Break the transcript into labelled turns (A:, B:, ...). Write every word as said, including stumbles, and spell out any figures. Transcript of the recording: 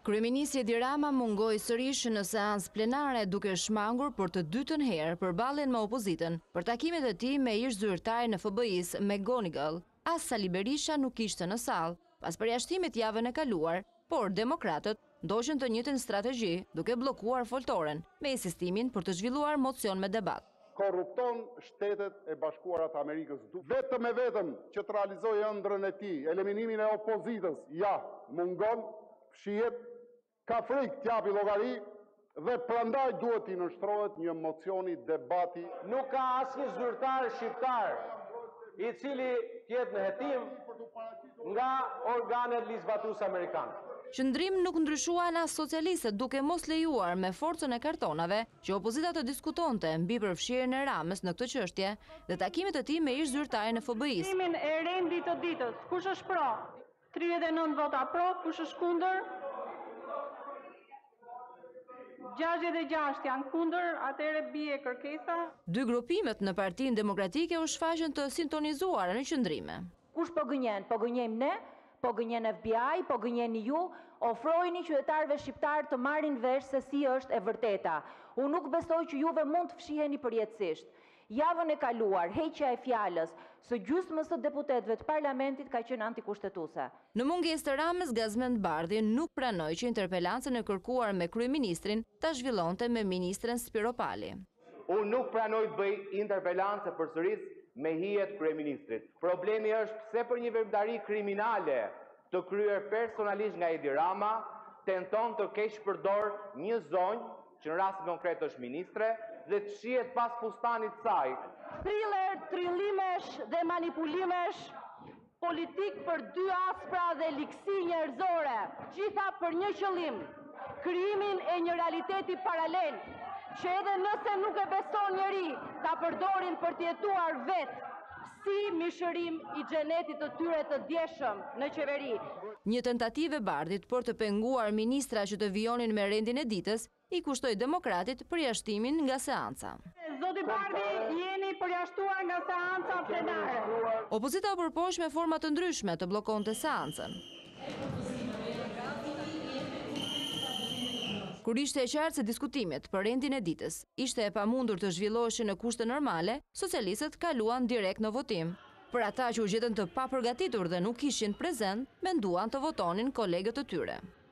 A: Kryeministri Edi Rama mungoi sërish në seancë plenare duke shmangur për të dytën herë përballjen me opozitën për takimet e tij me ish zyrtar në F B I-s me Gonigal. As Sali Berisha nuk ishte në sallë pas përjashtimit javën e kaluar, por demokratët ndoqën të njëjtën strategji duke bllokuar foltoren me insistimin për të zhvilluar mocion me debat.
B: Korrupton Shtetet e Bashkuara të Amerikës. Vetëm e vetëm që të realizojë ëndrrën e tij, eliminimin e opozitës, ja, mungon, fshihet, ka frikë t'japi llogari dhe prandaj duhet i nështrohet një mocioni debati.
C: Nuk ka asnjë zyrtar shqiptar i cili tjetë në hetim nga organet ligjvatuese amerikane.
A: Qëndrim nuk ndryshuan as socialistët duke mos lejuar me forcën e kartonave që opozita të diskutonte mbi përfshirjen e Ramës në këtë çështje dhe takimet e tij me ish zyrtarin e F B I-s.
D: Timin e rendit të ditës, kush është pro? tridhjetë e nëntë vota pro, kush është kundër? gjashtëdhjetë e gjashtë janë kundër, atëherë bie kërkesa.
A: Dy grupimet në Partinë Demokratike u shfaqën të sintonizuara në qëndrime.
E: Kush po gënjen? Po gënjejmë ne? Po gënjen F B I, po gënjeni ju, ofrojni qytetarëve shqiptar të marrin vesh se si është e vërteta. Unë nuk besoj që juve mund të fshiheni përjetësisht. Javën e kaluar, heqja e fjalës së gjysmës së deputetëve të parlamentit ka qenë antikushtetuese.
A: Në mungesë të Ramës, Gazmend Bardhi nuk pranoi që interpelancën e kërkuar me kryeministrin ta zhvillonte me ministren Spiro Pali.
C: Unë nuk pranoj të bëj interpelancë përsëris me hijet kryeministrit. Problemi është pse për një veprimtari kriminale të kryer personalisht nga Edi Rama tenton të keq përdor një zonjë që në rast konkret është ministre, dhe të shihet pas fustanit saj.
D: Thriller, trillimesh dhe manipulimesh, politik për dy aspra dhe ligësi njerëzore, gjitha për një qëllim, krijimin e një realiteti paralel, që edhe nëse nuk e beson njeri, ta përdorin për të jetuar vetë, si mishërim i xhenetit të tyre të djeshëm në qeveri.
A: Një tentativë e Bardhit për të penguar ministra që të vijonin me rendin e ditës, i kushtoi demokratit përjashtimin nga seanca.
D: Zoti Bardhi, jeni përjashtuar nga seanca plenare.
A: Opozita u përpoq me forma të ndryshme të bllokonte seancën. Kur ishte e qartë se diskutimet për rendin e ditës ishte e pamundur të zhvilloheshin në kushte normale, socialistët kaluan direkt në votim. Për ata që u gjetën të papërgatitur dhe nuk ishin prezent, menduan të votonin kolegët e tyre.